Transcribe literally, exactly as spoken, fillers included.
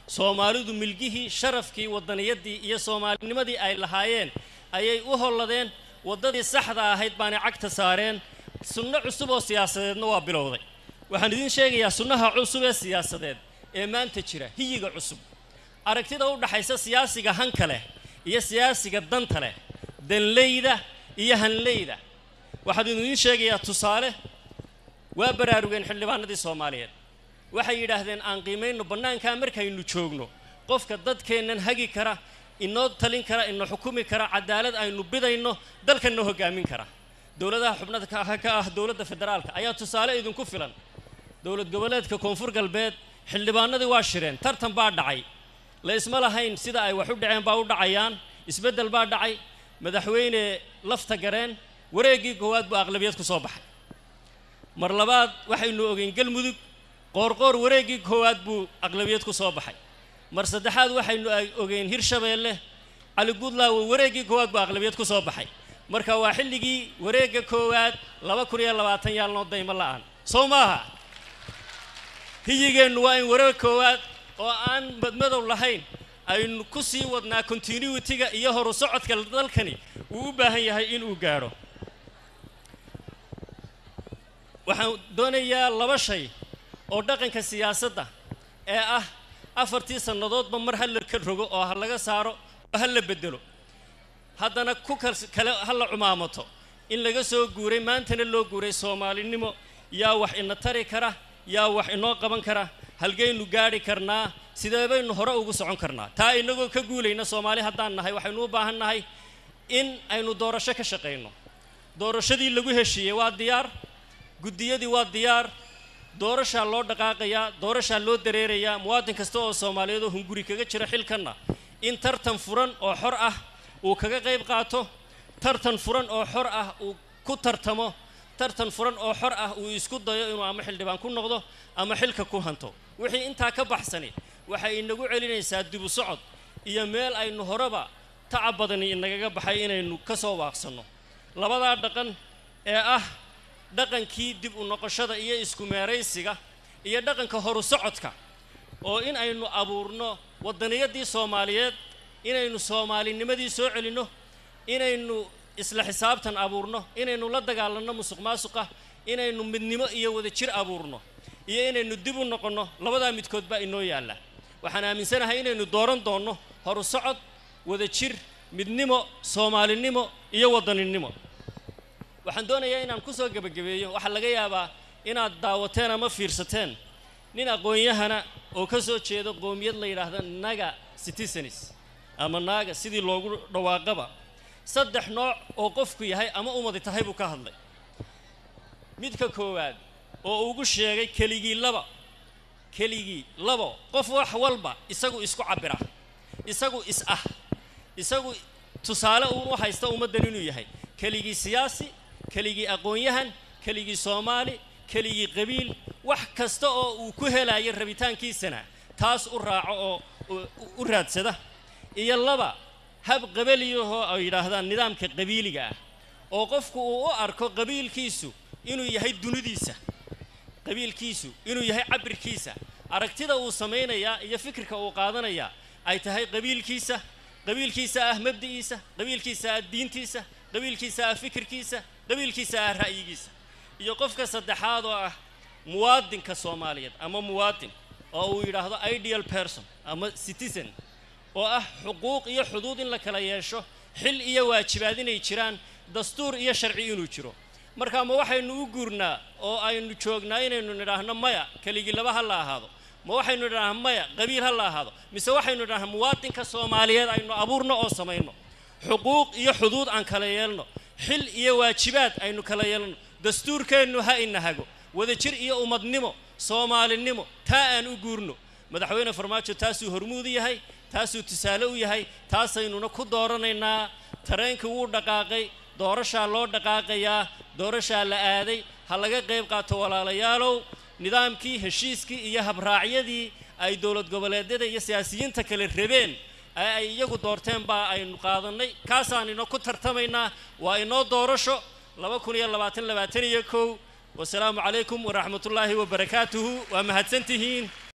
Soomaalidu milgihii sharafkii wadaniyadii iyo Soomaalinimadii ay lahaayeen ayay u holladeen wadadii saxda ahayd baana cagta saareen sunno cusub oo siyaasadeedna waa bilowday waxaan idin sheegayaa sunnaha cusub ee siyaasadeed ee maanta jira hiyiga cusub aragtida u dhaxaysa siyaasiga hanka leh iyo siyaasiga danta leh danleyda iyo hanleyda waxaan idin sheegayaa tusaale waa baraarugeen xildhibaanadii Soomaaliyeed waxay yiraahdeen aan qiimeeyno banaanka markaynu joogno qofka dadkeenan hagi kara inoo talin kara inoo xukumi kara cadaalad aynu bidayno dalkana hogaamin kara dawladaha xubnaha ka ah ka ah dawladda federaalka ayaa tusaale idinku filan dawlad goboleedka koonfur galbeed xildhibaanadii waa shireen tartan baa dhacay la isma lahayn sida ay wax u dhaceen baa u dhacayaan isbedel baa dhacay madaxweyne lafta gareen wareegii koowaad baa aqlabiyad ku soo baxay mar labaad waxaynu ogeyn galmudug qoorqoor wareegii koowaad buu aqlabiyad ku soo baxay mar saddexaad waxaynu ogeyn Hirshabeelle Ali Guuleed wareegii koowaad buu aqlabiyad ku soo baxay marka waa xilligii wareega koowaad laba kun iyo labaatan yaal noo dayma la'aan Soomaha hiyigeenu waa in wareeg koowaad oo aan badmadow lahayn aynu ku sii wadnaa continuity-ga iyo horu socodka dalkani uu u baahan yahay in uu gaaro waxaan doonayaa laba shay oo dhaqanka siyaasadda ee ah afartii sanadoodba mar hal ka rogo oo hal laga saaro oo hal la bedelo haddana ku kale hal la cumaamato in laga soo guuray maantana loo guuray Soomaalinimo yaa wax ina tari kara yaa wax inoo qaban kara halgeenu gaari karnaa sidee baynu hore ugu socon karnaa taa inagoo ka guulayna Soomaali haddaan nahay waxaynu u baahan nahay in aynu doorasho ka shaqeyno doorashadii lagu heshiiyay waa diyaar gudiyadii waa diyaar doorasha loo dhaqaaqaya doorasha loo dareeraya muwaadin kasta oo Soomaaliyeed oo hunguri kaga jira xilkana in tartan furan oo xor ah uu kaga qayb qaato tartan furan oo xor ah uu ku tartamo tartan furan oo xor ah uu isku dayo inuu ama xildhibaan ku noqdo ama xilka ku hanto wixii inta ka baxsani waxay inagu celinaysaa dib u socod iyo meel aynu horeba tacab badan inaga baxay inaynu ka soo waaqsano labada dhaqan ee ah dhaqankii dib u noqoshada iyo isku meeraysiga iyo dhaqanka horu socodka oo in aynu abuurno wadaniyadii Soomaaliyeed inaynu Soomaalinimadii soo celino inaynu isla xisaabtan abuurno inaynu la dagaalanno musuqmaasuqa inaynu midnimo iyo wada jir abuurno iyo inaynu dib u noqono labada midkood baa inoo yaala waxaan aaminsanahay inaynu dooran doono horu socod wada jir midnimo Soomaalinimo iyo wadaninimo waxaan doonayaa inaan ku soo gabagabeeyo waxa laga yaabaa inaad daawateen ama fiirsateen nin aqoonyahana oo ka soo jeedo qoomiyad la yiraahdo naga citizens ama naga sidii loogu dhawaaqaba saddex nooc oo qofku yahay ama umad tahay buu ka hadlay midka koowaad oo ugu sheegay keligii laba keligii laba qof wax walba isagu isku cabira isagu is ah isagu tusaale uu haysta ummadan inuu yahay keligii siyaasi keligii aqoonyahan keligii Soomaali keligii qabiil wax kasta oo uu ku helayo rabitaankiisana taas u raaco oo u raadsada iyo laba hab qabiiliyaho ay yiraahdaan nidaamka qabiiliga ah oo qofku uu u arko qabiilkiisu inuu yahay dunidiisa qabiilkiisu inuu yahay cabirkiisa aragtida uu sameeynaya iyo fikirka uu qaadanaya ay tahay qabiilkiisa qabiilkiisa ah mabdiisa qabiilkiisa ah diintiisa qabiilkiisa ah fikirkiisa qabiilkiisa ah ra'yigiisa iyo qofka saddexaad oo ah muwaadinka Soomaaliyeed ama muwaadin oo uu yiraahdo ideal person ama citizen oo ah xuquuq iyo xuduud in la kala yeesho xil iyo waajibaad inay jiraan dastuur iyo sharci inuu jiro marka ma waxaynu u guurnaa oo aynu joognaa inaynu niraahno maya kaligi laba hal la ahaado ma waxaynu niraahno maya qabiil hal la ahaado mise waxaynu niraahno muwaadinka Soomaaliyeed aynu abuurno oo sameeyno xuquuq iyo xuduud aan kala yeelno xil iyo waajibaad aynu kala yeelno dastuurkeenu ha inahago wada jir iyo umadnimo Soomaalinimo taa aan u guurno madaxweyne Farmaajo taasuu hormuud yahay taasuu tusaale u yahay taasaynuna ku dooranaynaa tareenka uu dhaqaaqay doorasha loo dhaqaaqayaa doorasha la aaday ha laga qayb qaato walaalayaalow nidaamkii heshiiskii iyo habraacyadii ay dawlad goboleedyada iyo siyaasiyiinta kale rabeen ay iyagu doorteen baa aynu qaadanay kaasaan inoo ku tartamaynaa waa inoo doorasho laba kun iyo labaatan iyo kow والسلام عليكم ورحمة الله وبركاته ومهدسنتهين